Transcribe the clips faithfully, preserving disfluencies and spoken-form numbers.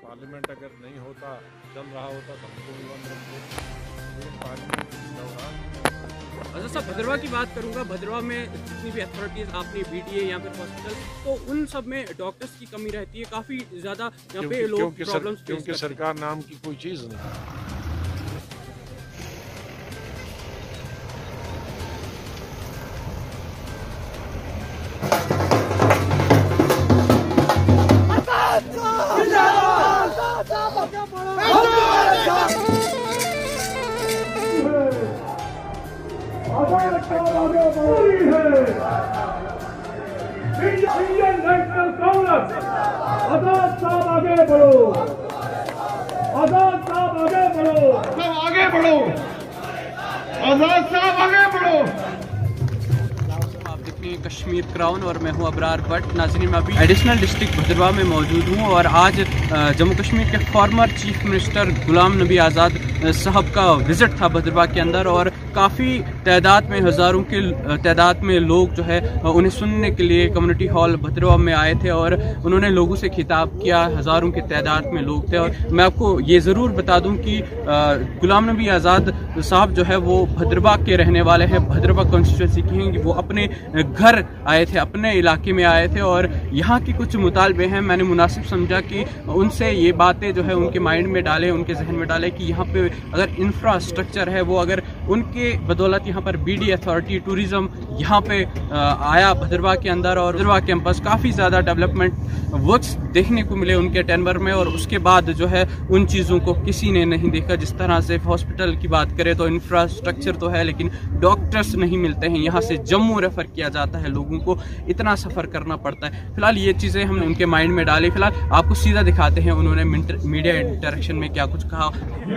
Parliament अगर नहीं होता चल रहा होता तो हमको भी बंद रखते, लेकिन पार्लियामेंट के दौरान। अच्छा साहब, भद्रवा की बात करूंगा। भद्रवा में जितनी भी अथॉरिटीज़ आपने बीडीए या फिर हॉस्पिटल, तो उन सब में डॉक्टर्स की कमी रहती है, काफ़ी ज़्यादा यहाँ पे लोग क्योंकि, सर, प्रॉब्लम्स क्योंकि सरकार नाम की कोई चीज़ नहीं। इंडियन नेशनल कांग्रेस, आजाद साहब आगे बढ़ो, आजाद साहब आगे बढ़ो, सब आगे बढ़ो, आजाद साहब आगे बढ़ो। आप देख रहे हैं कश्मीर क्राउन और मैं हूं अबरार भट्ट। नाज़रीन, मैं अभी एडिशनल डिस्ट्रिक्ट भद्रवा में मौजूद हूं और आज जम्मू कश्मीर के former chief minister Ghulam Nabi Azad साहब का विज़िट था भद्रवा के अंदर, और काफ़ी तादाद में, हज़ारों की तादाद में लोग जो है उन्हें सुनने के लिए कम्युनिटी हॉल भद्रवा में आए थे और उन्होंने लोगों से खिताब किया। हज़ारों की तादाद में लोग थे। और मैं आपको ये ज़रूर बता दूं कि गुलाम नबी आज़ाद साहब जो है वो भद्रवा के रहने वाले हैं, भद्रवा कॉन्स्टिट्यूंसी के हैं। वो अपने घर आए थे, अपने इलाके में आए थे और यहाँ के कुछ मुतालबे हैं। मैंने मुनासिब समझा कि उनसे ये बातें जो है उनके माइंड में डालें, उनके जहन में डालें कि यहाँ पे अगर इंफ्रास्ट्रक्चर है वो, अगर उनके बदौलत यहाँ पर बीडी अथॉरिटी टूरिज़्म यहाँ पे आया भद्रवा के अंदर और भद्रवा कैंपस काफ़ी ज़्यादा डेवलपमेंट वर्क्स देखने को मिले उनके टेनवर में, और उसके बाद जो है उन चीज़ों को किसी ने नहीं देखा। जिस तरह से हॉस्पिटल की बात करें तो इंफ्रास्ट्रक्चर तो है, लेकिन डॉक्टर्स नहीं मिलते हैं। यहाँ से जम्मू रेफ़र किया जाता है, लोगों को इतना सफ़र करना पड़ता है। फिलहाल ये चीज़ें हमने उनके माइंड में डाली। फिलहाल आपको सीधा दिखाते हैं उन्होंने मीडिया इंटरेक्शन में क्या कुछ कहा।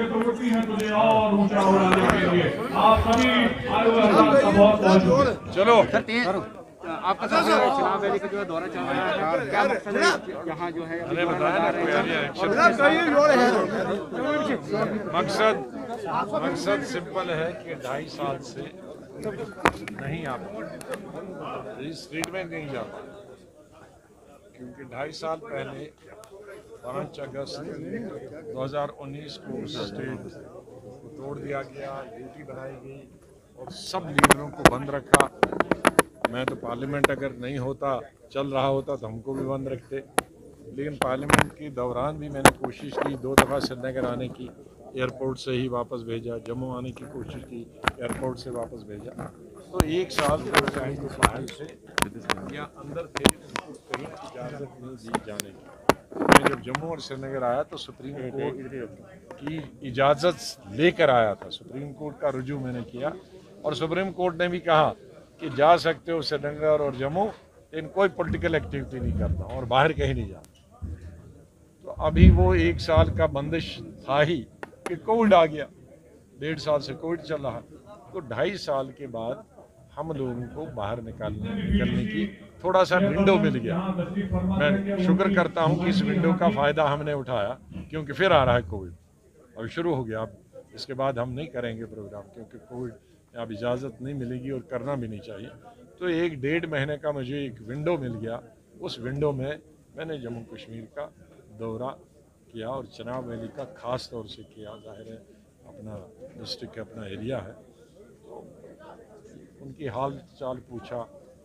चलो आपका चुनाव रैली का जो है दौरा चल रहा है, क्या मकसद है यहाँ जो है? मैंने बताया ना, मकसद मकसद सिंपल है कि ढाई साल से नहीं आ पाए, स्ट्रीट में नहीं जा पाए, क्योंकि ढाई साल पहले पाँच अगस्त दो हज़ार उन्नीस को स्टेट को तोड़ दिया गया, ड्यूटी बनाई गई और सब लीडरों को बंद रखा। मैं तो पार्लियामेंट अगर नहीं होता चल रहा होता तो हमको भी बंद रखते, लेकिन पार्लियामेंट के दौरान भी मैंने कोशिश की, दो दफ़ा श्रीनगर आने की, एयरपोर्ट से ही वापस भेजा, जम्मू आने की कोशिश की, एयरपोर्ट से वापस भेजा। तो एक साल बाहर से या अंदर थे, उनको कहीं इजाज़त नहीं दी जाने की। मैं जब जम्मू और श्रीनगर आया तो सुप्रीम कोर्ट की इजाज़त लेकर आया था, सुप्रीम कोर्ट का रुजू मैंने किया और सुप्रीम कोर्ट ने भी कहा कि जा सकते हो श्रीनगर और जम्मू, लेकिन कोई पॉलिटिकल एक्टिविटी नहीं करना और बाहर कहीं नहीं जाना। तो अभी वो एक साल का बंदिश था ही कि कोविड आ गया, डेढ़ साल से कोविड चल रहा, तो ढाई साल के बाद हम लोगों को बाहर निकालने निकलने की थोड़ा सा विंडो मिल गया। मैं शुक्र करता हूं कि इस विंडो का फ़ायदा हमने उठाया, क्योंकि फिर आ रहा है कोविड, अब शुरू हो गया। अब इसके बाद हम नहीं करेंगे प्रोग्राम, क्योंकि कोविड अब इजाज़त नहीं मिलेगी और करना भी नहीं चाहिए। तो एक डेढ़ महीने का मुझे एक विंडो मिल गया, उस विंडो में मैंने जम्मू कश्मीर का दौरा किया और चुनाव रैली का ख़ास तौर से किया। जाहिर है अपना डिस्ट्रिक्ट अपना एरिया है, तो उनकी हाल चाल पूछा,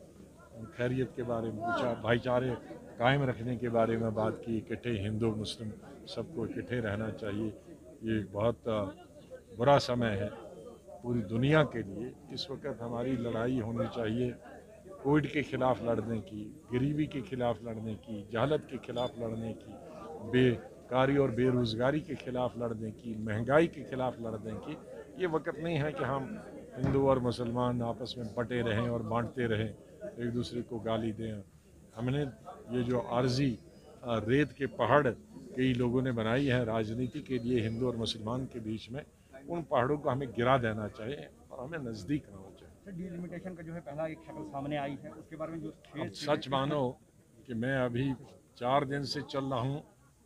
खैरियत के बारे में पूछा, भाईचारे कायम रखने के बारे में बात की। इकट्ठे हिंदू मुस्लिम सबको इकट्ठे रहना चाहिए, ये बहुत बुरा समय है पूरी दुनिया के लिए। इस वक्त हमारी लड़ाई होनी चाहिए कोविड के ख़िलाफ़ लड़ने की, गरीबी के ख़िलाफ़ लड़ने की, जहालत के ख़िलाफ़ लड़ने की, बेकारी और बेरोज़गारी के ख़िलाफ़ लड़ने की, महंगाई के ख़िलाफ़ लड़ने की। ये वक्त नहीं है कि हम हिंदू और मुसलमान आपस में बटे रहें और बांटते रहें, एक दूसरे को गाली दें। हमने ये जो आर्जी रेत के पहाड़ कई लोगों ने बनाई है राजनीति के लिए हिंदू और मुसलमान के बीच में, उन पहाड़ों को हमें गिरा देना चाहिए और हमें नज़दीक रहना चाहिए। डिलिमिटेशन का जो है पहला एक शक्ल सामने आई है, उसके बारे में जो अब सच मानो कि मैं अभी चार दिन से चल रहा हूँ,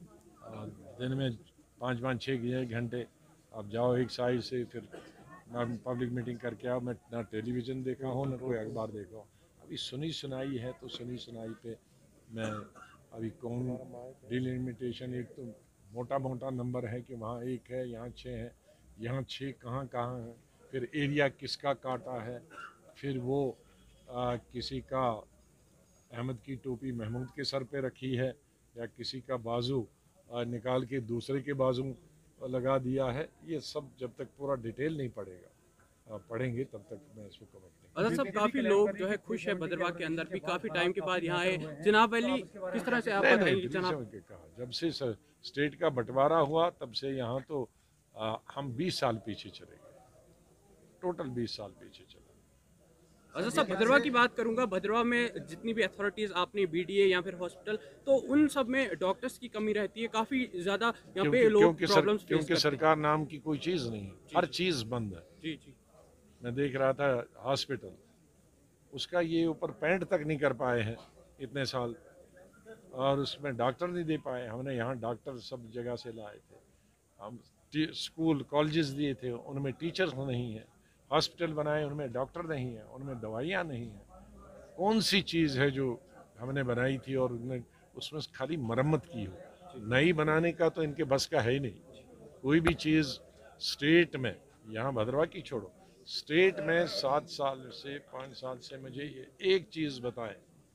दिन में पाँच पाँच छः घंटे, अब जाओ एक साइड से, फिर मैं पब्लिक मीटिंग करके आओ, मैं ना टेलीविज़न देखा हूँ ना कोई अखबार देखा हूँ। अभी सुनी सुनाई है, तो सुनी सुनाई पे मैं अभी कौन डिलिमिटेशन, एक तो मोटा मोटा नंबर है कि वहाँ एक है, यहाँ छः है, यहाँ छः कहाँ कहाँ है, फिर एरिया किसका काटा है, फिर वो आ, किसी का अहमद की टोपी महमूद के सर पे रखी है या किसी का बाजू आ, निकाल के दूसरे के बाजू लगा दिया है। ये सब जब तक पूरा डिटेल नहीं पड़ेगा पढ़ेंगे तब तक मैं इसको कमेंट नहीं। अजहर साहब, काफी लोग जो है खुश है भद्रवाह के अंदर भी, काफी टाइम के बाद यहाँ आए। चिनाब वैली किस तरह से आप बताएंगे? जनाब कहा जब से स्टेट का बंटवारा हुआ तब से यहाँ तो आ, हम बीस साल पीछे चले गए, टोटल बीस साल पीछे चले। अजहर साहब, भद्रवाह की बात करूंगा, भद्रवाह में जितनी भी अथॉरिटीज आपने बीडीए या फिर हॉस्पिटल, तो उन सब में डॉक्टर्स की कमी रहती है, काफी ज्यादा यहाँ पे लोग प्रॉब्लम्स फेस करते हैं। क्योंकि सरकार नाम की कोई चीज नहीं है, हर चीज बंद है। जी जी, मैं देख रहा था हॉस्पिटल, उसका ये ऊपर पेंट तक नहीं कर पाए हैं इतने साल, और उसमें डॉक्टर नहीं दे पाए। हमने यहाँ डॉक्टर सब जगह से लाए थे, हम स्कूल कॉलेजेस दिए थे, उनमें टीचर्स नहीं है। हॉस्पिटल बनाए, उनमें डॉक्टर नहीं है, उनमें दवाइयाँ नहीं हैं। कौन सी चीज़ है जो हमने बनाई थी और उनमें उसमें खाली मरम्मत की हो? नई बनाने का तो इनके बस का है ही नहीं। कोई भी चीज़ स्टेट में, यहाँ भद्रवाह की छोड़ो, स्टेट में सात साल से पाँच साल से मुझे ये एक चीज़ बताएं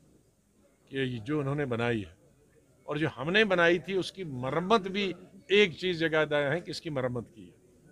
कि जो उन्होंने बनाई है और जो हमने बनाई थी उसकी मरम्मत भी एक चीज़ जगह है कि इसकी मरम्मत की है।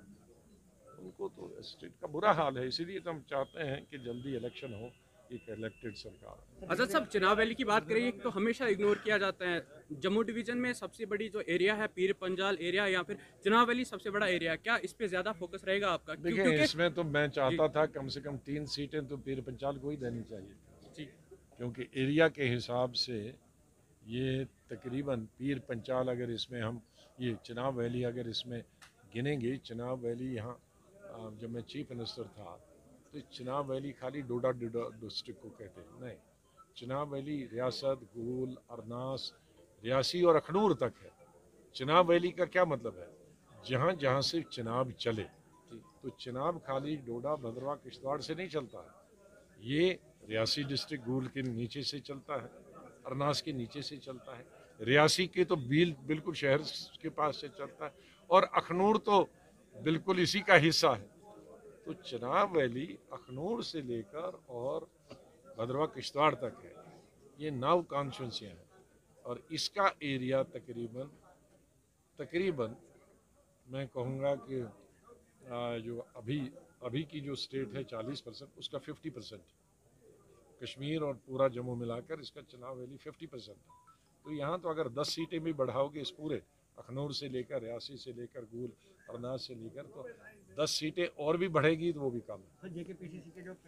उनको तो स्टेट का बुरा हाल है, इसीलिए तो हम चाहते हैं कि जल्दी इलेक्शन हो, एक इलेक्टेड सरकार। अजहर साहब, चिनाब वैली की बात करें तो हमेशा इग्नोर किया जाता है। जम्मू डिवीजन में सबसे बड़ी जो एरिया है पीर पंजाल एरिया या फिर चिनाब वैली सबसे बड़ा एरिया, क्या इस पे ज्यादा फोकस रहेगा आपका? देखिए, इसमें तो मैं चाहता था कम से कम तीन सीटें तो पीर पंजाल को ही देनी चाहिए, क्योंकि एरिया के हिसाब से ये तकरीबन पीर पंजाल, अगर इसमें हम ये चिनाब वैली अगर इसमें गिनेंगे, चिनाब वैली यहाँ जब मैं चीफ मिनिस्टर था तो चिनाब वैली खाली डोडा डोडा डिस्ट्रिक्ट को कहते हैं, नहीं, चिनाब वैली रियासत, गूल, अरनास, रियासी और अखनूर तक है। चिनाब वैली का क्या मतलब है? जहाँ जहाँ से चिनाब चले, तो चिनाब खाली डोडा भद्रवाह किश्तवाड़ से नहीं चलता है, ये रियासी डिस्ट्रिक्ट गूल के नीचे से चलता है, अरनास के नीचे से चलता है, रियासी के तो बिल बिल्कुल शहर के पास से चलता है, और अखनूर तो बिल्कुल इसी का हिस्सा है। तो चिनाब वैली अखनूर से लेकर और भद्रवाह किश्तवाड़ तक है, ये नौ कॉन्स्टिट्यूंसियाँ हैं, और इसका एरिया तकरीबन तकरीबन मैं कहूँगा कि जो अभी अभी की जो स्टेट है चालीस परसेंट, उसका फिफ्टी परसेंट कश्मीर और पूरा जम्मू मिलाकर इसका चिनाब वैली फिफ्टी परसेंट है। तो यहाँ तो अगर दस सीटें भी बढ़ाओगे इस पूरे अखनूर से लेकर, रियासी से लेकर, गूल, अरनास से लेकर, तो दस सीटें और भी बढ़ेगी तो वो भी कम है। जेकेपीसीसी के जो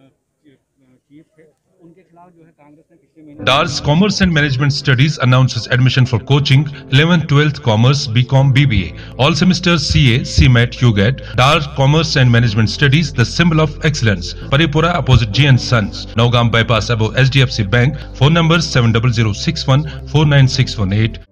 चीफ थे उनके खिलाफ जो है कांग्रेस ने पिछले महीने Dars Commerce and Management Studies announces admission for coaching eleventh, twelfth Commerce, B Com, B B A. All semesters C A, C M A T, U G A T. Dars Commerce and Management Studies, the symbol of excellence. Paripura opposite G and Sons. Naugam bypass above H D F C Bank. Phone number seven zero zero six one four nine six one eight.